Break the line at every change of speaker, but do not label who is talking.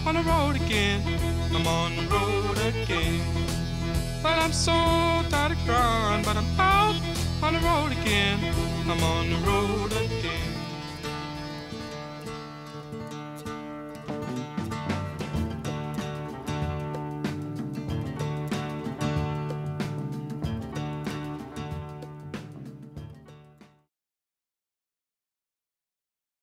on the road again. I'm on the road again. Well, I'm so tired of crying, but I'm out on the road again. I'm on the road again.